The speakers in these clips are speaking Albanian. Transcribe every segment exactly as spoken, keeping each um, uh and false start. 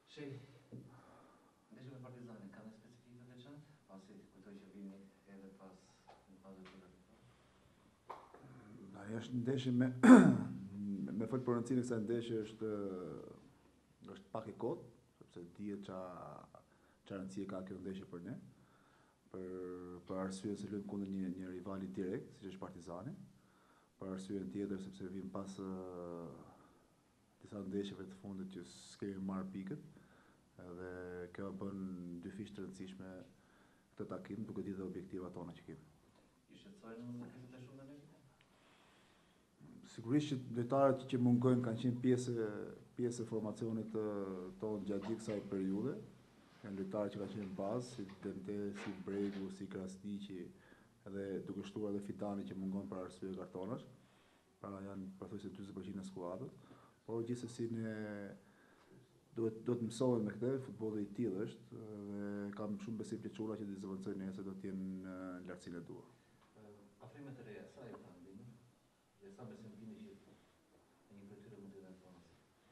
Shej, ndeshja me Partizanin ka ndonjë specifik të veçantë, pasi ti kujtoj që vini edhe pas një fazë të tillë. Ajo është ndeshje me me fol për rëndësinë e kësaj ndeshje është është pak e kot, sepse dihet ça ça rëndësie ka kjo ndeshje për ne. Për për arsye se luajmë kundër një një rivali direkt, siç është Partizani. Për arsye tjetër sepse vim pas uh, disa ndeshjeve të fundit që s'kemi marrë pikët, edhe kjo bën dy fish të rëndësishme këtë takim, duke ditë objektivat tona që kemi. Ju shqetësojnë krizat e shumta ndeshjeve? Sigurisht që lojtarët që mungojnë kanë qenë pjesë pjesë e formacionit tonë gjatë gjithë kësaj periudhe. Janë lojtarë që kanë qenë bazë, si Dente, si Bregu, si Krasniqi, edhe duke shtuar edhe Fitani që mungon për arsye kartonash. Pra janë pothuajse njëzet përqind e skuadrës. Por gjithsesi ne duhet do të mësohemi me këtë, futbolli i tillë është dhe kam shumë besim që çuna që të zëvendësojnë nesër do të jenë në lartësinë e duhur. Afrimet e reja, sa ju kanë bindë? Dhe sa besim keni që një prej tyre mund të jetë tonas?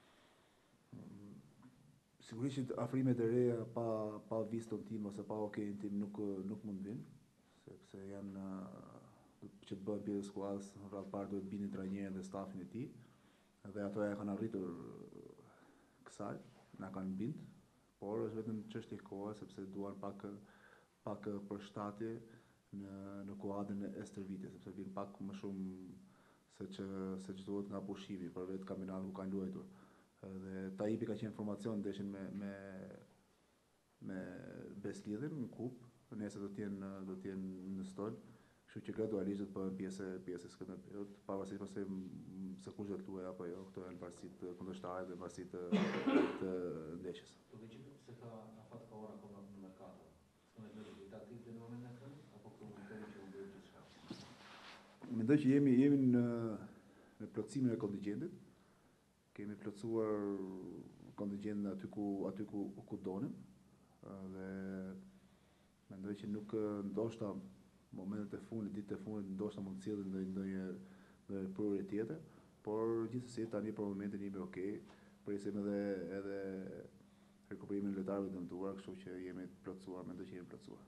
Sigurisht që afrimet e reja pa pa viston tim ose pa okein tim nuk nuk mund vinë, sepse janë që të bëhen pjesë e skuadrës, në radhë parë duhet binin trajnerin dhe stafin e tij. Dhe ato ja kanë arritur kësaj, na kanë bind, por është vetëm çështje kohe sepse duan pak pak përshtatje në në kuadrin e stërvitjes, sepse vin pak më shumë se që se ç'duhet nga pushimi për vetë kampionatin ku kanë luajtur. Dhe Taipi ka qenë formacion ndeshin me me me Beslidhin në kupë, nesër do të jenë do të jenë në stol. Kështu që gradualisht do të bëhen pjesë pjesë e Skënderbeut, pavarësisht pse se kush do të luajë apo jo, këto janë varësitë të kundërshtarit dhe varësitë të, të ndeshjes. Duke qenë se ka afat ka ora akoma në merkato, Skënderbeu i taktik deri në momentin e kënd, apo këtu mendoj që u bë gjithçka? Mendoj që jemi jemi në në plotësimin e kontingjentit. Kemi plotësuar kontingjentin aty ku aty ku ku donim. Dhe mendoj që nuk ndoshta momentet e fundit, ditët e fundit ndoshta mund të sjellin ndonjë ndonjë ndonjë prurje tjetër, por gjithsesi tani për momentin jemi okay, presim edhe edhe rekuperimin e lojtarëve dëmtuar, kështu që jemi të plotësuar, mendoj që jemi të plotësuar.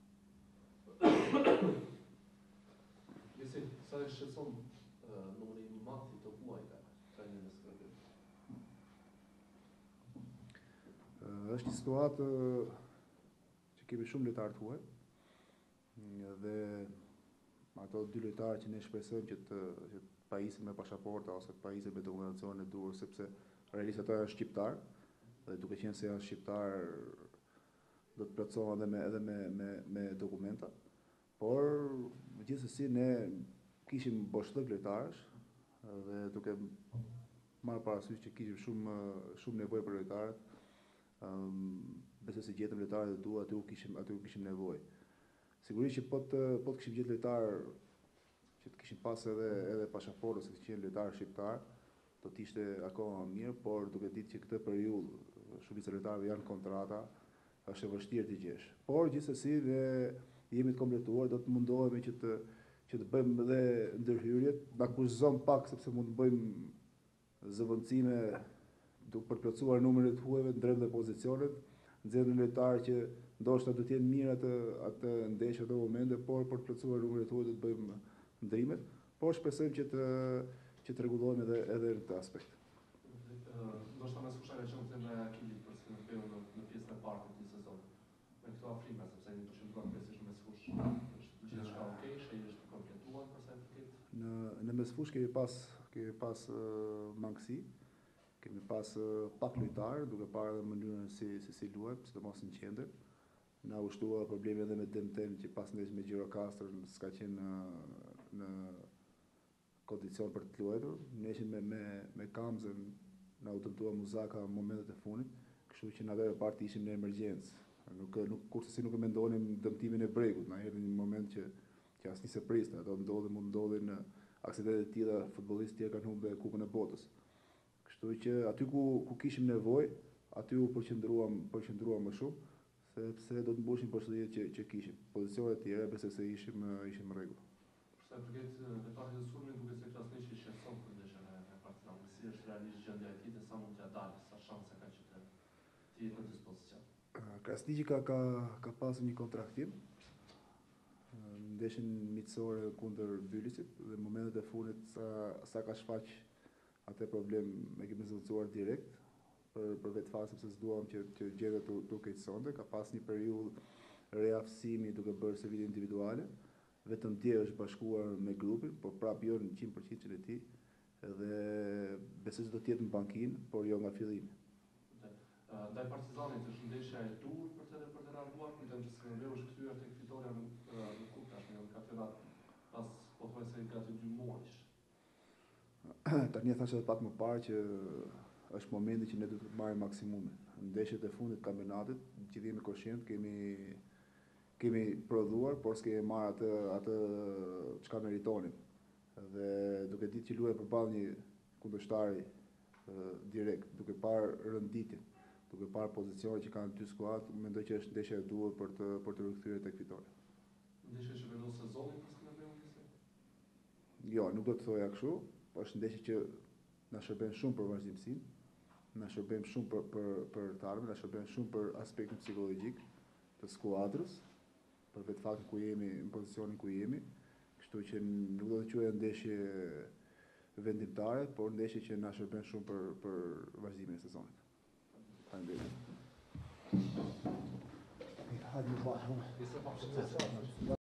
Nëse sa e shqetëson numri i madh i top muajve trajnerin e Skënderbeut? Është një situatë që kemi shumë lojtarë të huaj, dhe ato dy lojtarë që ne shpresojmë që të që të pajisin me pasaporta ose të pajisin me dokumentacionin e duhur, sepse realisht ato janë shqiptar dhe duke qenë se janë shqiptar do të plotësohen edhe me edhe me me me dokumenta. Por gjithsesi ne kishim boshllëk lojtarësh dhe duke marrë parasysh që kishim shumë shumë nevojë për lojtarët, um, besoj se gjetëm lojtarët e duhur, aty ku kishim aty ku kishim nevojë. Sigurisht që po të po të kishim gjetë lojtar që të kishin pas edhe edhe pasaportë ose të qenë lojtar shqiptar, do të ishte akoma më mirë, por duke ditë që këtë periudhë shumica e lojtarëve janë kontrata, është e vështirë të gjesh. Por gjithsesi ne jemi të kompletuar, do të mundohemi që të që të bëjmë edhe ndërhyrjet, na kurzon pak sepse mund të bëjmë zëvendësime duke për plotësuar numrin e huajve, ndrejmë dhe pozicionet, nxjerrim lojtarë që ndoshta do të jenë mirë atë atë ndeshje ato momente, por për të plotësuar numrin e huaj do të bëjmë ndrimet, por shpresojmë që të që të rregullohemi edhe edhe në këtë aspekt. Ndoshta mes fushave që të me Akilit për Skënderbeun në, në pjesën e parë të këtij sezoni. Me këto afrime, sepse ne duhet të bëjmë pjesësh mes fushë. Është gjithçka okay, shej është kompletuar për sa i përket. Në në mesfushë kemi pas kemi pas uh, mangësi. Kemi pas uh, pak lojtarë, duke parë edhe mënyrën si si, si luajmë, sidomos në qendër. Na u shtua probleme edhe me Demten që pas ndeshjes me Gjirokastër s'ka qenë në, në kondicion për të luajtur. Ne ishim me me me Kamzën, na u dëmtua Muzaka në momentet e fundit, kështu që në atë parti ishim në emergjencë. Nuk nuk kurse si nuk e mendonim dëmtimin e Bregut, na erdhi një moment që që asnjë se priste, ato ndodhin mund ndodhin aksidente të tilla, futbollistë tjerë kanë humbur Kupën e Botës. Kështu që aty ku ku kishim nevojë, aty u përqendruam përqendruam më shumë, sepse do të mbushim poshtëritë që që kishim. Pozicionet e tjera besoj se ishim ishim në rregull. Për sa i përket lojtarit të sulmit, duket se Krasniqi shqetëson për ndeshjen e Partizanit. Si është realisht gjendja e tij dhe sa mund t'ia dalë, sa shanse ka që të jetë në Krasniqi ka ka ka pasur një kontraktim ë, ndeshjen miqësore kundër Bylisit dhe në momentet e fundit sa, sa ka shfaq atë problem e kemi zëvendësuar direkt për për vetë fat sepse s'duam që që gjërat të të keqësonte, ka pas një periudhë reaftësimi duke bërë servite individuale, vetëm dje është bashkuar me grupin, por prap jo në cent për cent që e tij, dhe besoj se do të jetë në bankinë, por jo nga fillimi. Uh, Ndaj Partizanit është ndeshja e dur për të për të reaguar, kujtojmë që Skënderbeu është kthyer tek fitoria në uh, në kupë tashmë në kampionat pas pothuajse gati dy muajsh. Tani thashë edhe pak më parë që është momenti që ne duhet të marrim maksimumin. Në ndeshjet e fundit të kampionatit, që jemi koshient, kemi kemi prodhuar, por s'kemi marrë atë atë çka meritonim. Dhe duke ditë që luajmë përballë një kundërshtari direkt, duke parë rënditjen, duke parë pozicionet që kanë dy skuadrat, mendoj që është ndeshja e duhur për të për të rikthyer tek fitoria. Ndeshja që vendos sezonin për Skënderbeun nisë? Jo, nuk do të thoja kështu, po është ndeshje që na shërben shumë për vazhdimsinë, na shërben shumë për për për të ardhmen, na shërben shumë për aspektin psikologjik të skuadrës, për vetë faktin ku jemi, në pozicionin ku jemi, kështu që nuk do të quajë ndeshje vendimtare, por ndeshje që na shërben shumë për për vazhdimin e sezonit. Faleminderit. Hajde,